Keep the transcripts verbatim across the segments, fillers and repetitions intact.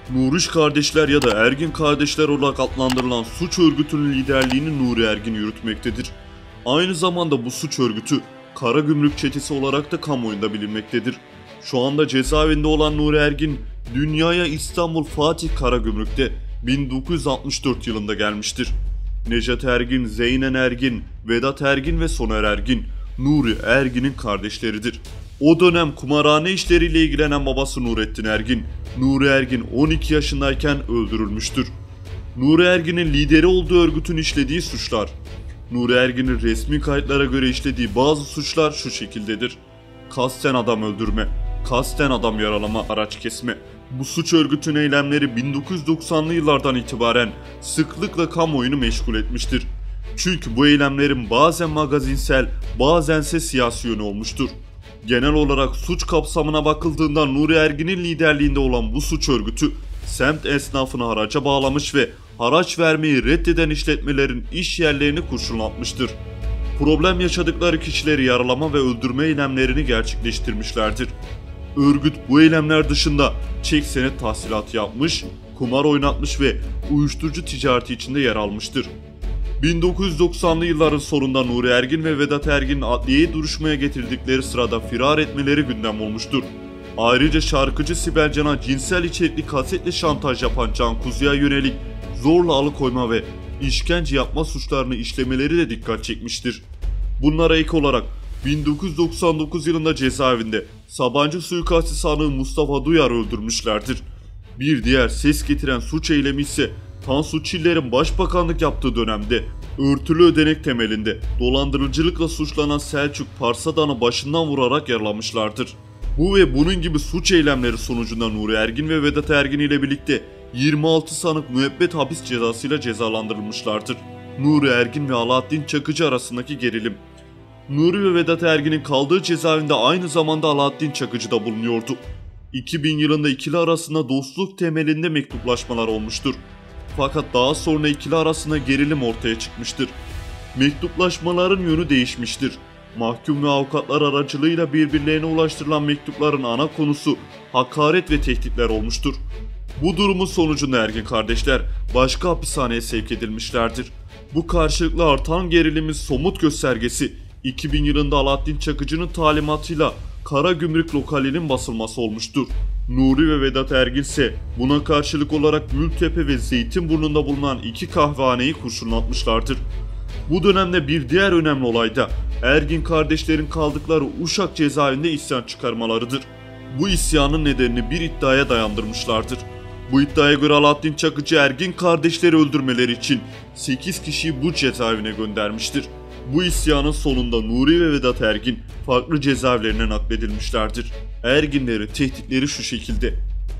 Nuriş kardeşler ya da Ergin kardeşler olarak adlandırılan suç örgütünün liderliğini Nuri Ergin yürütmektedir. Aynı zamanda bu suç örgütü Karagümrük çetesi olarak da kamuoyunda bilinmektedir. Şu anda cezaevinde olan Nuri Ergin, dünyaya İstanbul Fatih Karagümrük'te bin dokuz yüz altmış dört yılında gelmiştir. Necat Ergin, Zeynen Ergin, Vedat Ergin ve Soner Ergin, Nuri Ergin'in kardeşleridir. O dönem kumarhane işleriyle ilgilenen babası Nurettin Ergin, Nuri Ergin on iki yaşındayken öldürülmüştür. Nuri Ergin'in lideri olduğu örgütün işlediği suçlar. Nuri Ergin'in resmi kayıtlara göre işlediği bazı suçlar şu şekildedir. Kasten adam öldürme, kasten adam yaralama, araç kesme. Bu suç örgütünün eylemleri bin dokuz yüz doksanlı yıllardan itibaren sıklıkla kamuoyunu meşgul etmiştir. Çünkü bu eylemlerin bazen magazinsel, bazense siyasi yönü olmuştur. Genel olarak suç kapsamına bakıldığında Nuri Ergin'in liderliğinde olan bu suç örgütü, semt esnafını haraca bağlamış ve haraç vermeyi reddeden işletmelerin iş yerlerini kurşunlatmıştır. Problem yaşadıkları kişileri yaralama ve öldürme eylemlerini gerçekleştirmişlerdir. Örgüt bu eylemler dışında çek senet tahsilatı yapmış, kumar oynatmış ve uyuşturucu ticareti içinde yer almıştır. bin dokuz yüz doksanlı yılların sonunda Nuri Ergin ve Vedat Ergin'in adliyeye duruşmaya getirdikleri sırada firar etmeleri gündem olmuştur. Ayrıca şarkıcı Sibel Can'a cinsel içerikli kasetle şantaj yapan Can Kuzu'ya yönelik zorla alıkoyma ve işkence yapma suçlarını işlemeleri de dikkat çekmiştir. Bunlara ek olarak bin dokuz yüz doksan dokuz yılında cezaevinde Sabancı suikastı sanığı Mustafa Duyar öldürmüşlerdir. Bir diğer ses getiren suç eylemi ise Tansu Çiller'in başbakanlık yaptığı dönemde örtülü ödenek temelinde dolandırıcılıkla suçlanan Selçuk Parsadan'ı başından vurarak yaralamışlardır. Bu ve bunun gibi suç eylemleri sonucunda Nuri Ergin ve Vedat Ergin ile birlikte yirmi altı sanık müebbet hapis cezasıyla cezalandırılmışlardır. Nuri Ergin ve Alaaddin Çakıcı arasındaki gerilim. Nuri ve Vedat Ergin'in kaldığı cezaevinde aynı zamanda Alaaddin Çakıcı da bulunuyordu. iki bin yılında ikili arasında dostluk temelinde mektuplaşmalar olmuştur. Fakat daha sonra ikili arasında gerilim ortaya çıkmıştır. Mektuplaşmaların yönü değişmiştir. Mahkum ve avukatlar aracılığıyla birbirlerine ulaştırılan mektupların ana konusu hakaret ve tehditler olmuştur. Bu durumun sonucunda Ergin kardeşler başka hapishaneye sevk edilmişlerdir. Bu karşılıklı artan gerilimin somut göstergesi iki bin yılında Alaaddin Çakıcı'nın talimatıyla Karagümrük lokalinin basılması olmuştur. Nuri ve Vedat Ergin ise buna karşılık olarak Gültepe ve Zeytinburnu'nda bulunan iki kahvehaneyi kurşunlatmışlardır. Bu dönemde bir diğer önemli olay da Ergin kardeşlerin kaldıkları Uşak cezaevinde isyan çıkarmalarıdır. Bu isyanın nedenini bir iddiaya dayandırmışlardır. Bu iddiaya göre Alaaddin Çakıcı Ergin kardeşleri öldürmeleri için sekiz kişiyi bu cezaevine göndermiştir. Bu isyanın sonunda Nuri ve Vedat Ergin farklı cezaevlerine nakledilmişlerdir. Erginleri tehditleri şu şekilde.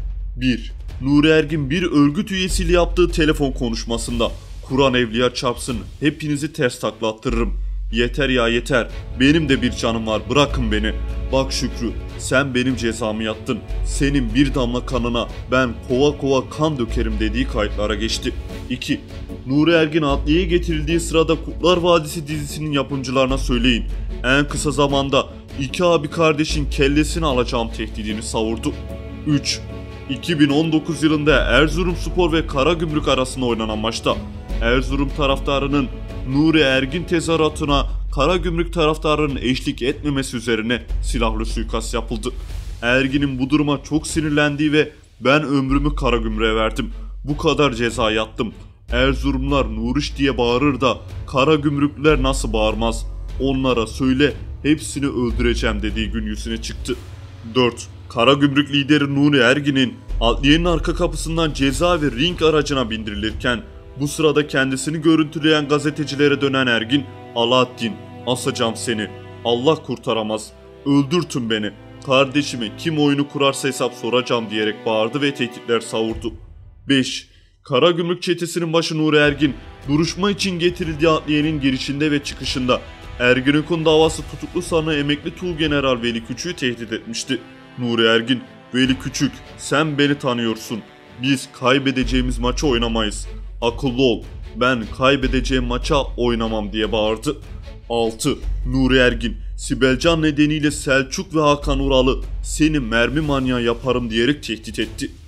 bir. Nuri Ergin bir örgüt üyesiyle yaptığı telefon konuşmasında "Kur'an evliya çarpsın, hepinizi ters takla attırırım. Yeter ya yeter, benim de bir canım var, bırakın beni. Bak Şükrü, sen benim cezamı yattın. Senin bir damla kanına ben kova kova kan dökerim" dediği kayıtlara geçti. iki. Nuri Ergin adliyeye getirildiği sırada Kurtlar Vadisi dizisinin yapımcılarına söyleyin, en kısa zamanda iki abi kardeşin kellesini alacağım tehdidini savurdu. üç. iki bin on dokuz yılında Erzurumspor ve Karagümrük arasında oynanan maçta Erzurum taraftarının Nuri Ergin tezahüratına Karagümrük taraftarının eşlik etmemesi üzerine silahlı suikast yapıldı. Ergin'in bu duruma çok sinirlendiği ve "Ben ömrümü Karagümrük'e verdim, bu kadar ceza yattım. Erzurumlar Nuriş diye bağırır da Karagümrüklüler nasıl bağırmaz? Onlara söyle, hepsini öldüreceğim" dediği gün yüzüne çıktı. dört. Karagümrük lideri Nuri Ergin'in adliyenin arka kapısından cezaevi ring aracına bindirilirken bu sırada kendisini görüntüleyen gazetecilere dönen Ergin, "Alaaddin, asacağım seni. Allah kurtaramaz. Öldürtün beni. Kardeşime kim oyunu kurarsa hesap soracağım" diyerek bağırdı ve tehditler savurdu. beş. Karagümrük çetesinin başı Nuri Ergin, duruşma için getirildiği adliyenin girişinde ve çıkışında Ergenekon davası tutuklu sanığı emekli Tuğgeneral Veli Küçük'ü tehdit etmişti. Nuri Ergin, "Veli Küçük, sen beni tanıyorsun. Biz kaybedeceğimiz maçı oynamayız. Akıllı ol, ben kaybedeceğim maça oynamam" diye bağırdı. altı. Nuri Ergin, Sibelcan nedeniyle Selçuk ve Hakan Ural'ı "Seni mermi manyağı yaparım" diyerek tehdit etti.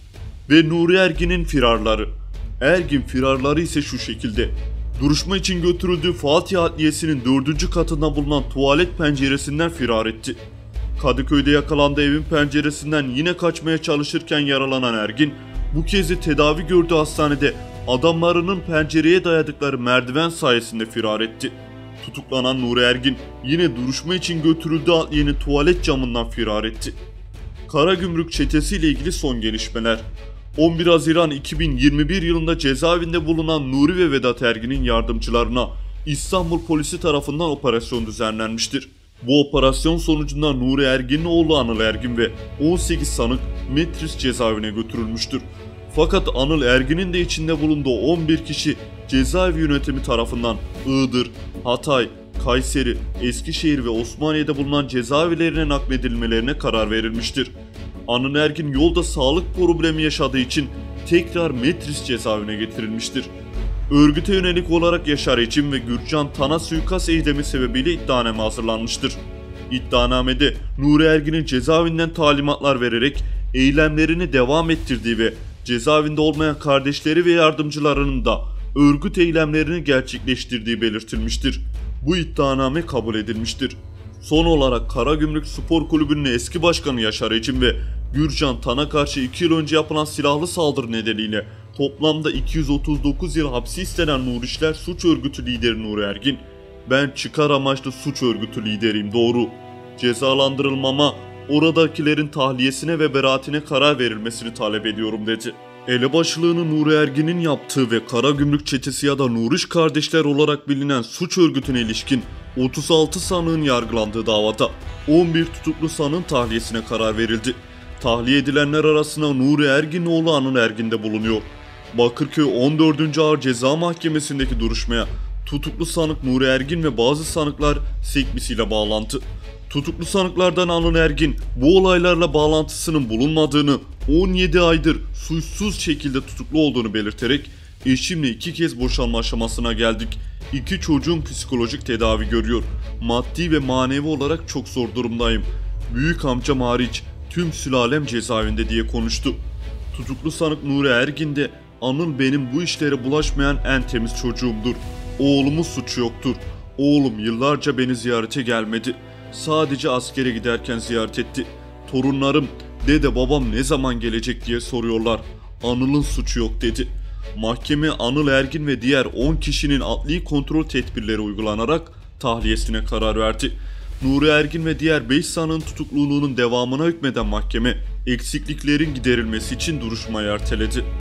ve Nuri Ergin'in firarları. Ergin firarları ise şu şekilde. Duruşma için götürüldüğü Fatih Adliyesi'nin dördüncü katında bulunan tuvalet penceresinden firar etti. Kadıköy'de yakalandığı evin penceresinden yine kaçmaya çalışırken yaralanan Ergin, bu kez de tedavi gördüğü hastanede adamlarının pencereye dayadıkları merdiven sayesinde firar etti. Tutuklanan Nuri Ergin yine duruşma için götürüldüğü adliyenin tuvalet camından firar etti. Karagümrük çetesi ile ilgili son gelişmeler. on bir Haziran iki bin yirmi bir yılında cezaevinde bulunan Nuri ve Vedat Ergin'in yardımcılarına İstanbul polisi tarafından operasyon düzenlenmiştir. Bu operasyon sonucunda Nuri Ergin'in oğlu Anıl Ergin ve on sekiz sanık Metris cezaevine götürülmüştür. Fakat Anıl Ergin'in de içinde bulunduğu on bir kişi cezaevi yönetimi tarafından Iğdır, Hatay, Kayseri, Eskişehir ve Osmaniye'de bulunan cezaevlerine nakledilmelerine karar verilmiştir. Anıl Ergin yolda sağlık problemi yaşadığı için tekrar Metris cezaevine getirilmiştir. Örgüte yönelik olarak Yaşar Ecim ve Gürcan Tan'a suikast eylemi sebebiyle iddianame hazırlanmıştır. İddianamede Nuri Ergin'in cezaevinden talimatlar vererek eylemlerini devam ettirdiği ve cezaevinde olmayan kardeşleri ve yardımcılarının da örgüt eylemlerini gerçekleştirdiği belirtilmiştir. Bu iddianame kabul edilmiştir. Son olarak Karagümrük Spor Kulübü'nün eski başkanı Yaşar Ecim ve Gürcan Tan'a karşı iki yıl önce yapılan silahlı saldırı nedeniyle toplamda iki yüz otuz dokuz yıl hapsi istenen Nur İşler Suç Örgütü lideri Nuri Ergin, "Ben çıkar amaçlı suç örgütü lideriyim, doğru. Cezalandırılmama, oradakilerin tahliyesine ve beraatine karar verilmesini talep ediyorum" dedi. Elebaşılığını Nuri Ergin'in yaptığı ve Karagümrük çetesi ya da Nuriş kardeşler olarak bilinen suç örgütüne ilişkin otuz altı sanığın yargılandığı davada on bir tutuklu sanığın tahliyesine karar verildi. Tahliye edilenler arasında Nuri Ergin'in oğlu Anıl Ergin de bulunuyor. Bakırköy on dördüncü Ağır Ceza Mahkemesi'ndeki duruşmaya tutuklu sanık Nuri Ergin ve bazı sanıklar sekmisiyle bağlantı. Tutuklu sanıklardan Anıl Ergin bu olaylarla bağlantısının bulunmadığını, on yedi aydır suçsuz şekilde tutuklu olduğunu belirterek "Eşimle iki kez boşanma aşamasına geldik. İki çocuğum psikolojik tedavi görüyor. Maddi ve manevi olarak çok zor durumdayım. Büyük amcam hariç tüm sülalem cezaevinde" diye konuştu. Tutuklu sanık Nuri Ergin de "Anıl benim bu işlere bulaşmayan en temiz çocuğumdur. Oğlumun suçu yoktur. Oğlum yıllarca beni ziyarete gelmedi. Sadece askere giderken ziyaret etti. Torunlarım, dede babam ne zaman gelecek diye soruyorlar. Anıl'ın suçu yok" dedi. Mahkeme Anıl Ergin ve diğer on kişinin adli kontrol tedbirleri uygulanarak tahliyesine karar verdi. Nuri Ergin ve diğer beş sanığın tutukluluğunun devamına hükmeden mahkeme eksikliklerin giderilmesi için duruşmayı erteledi.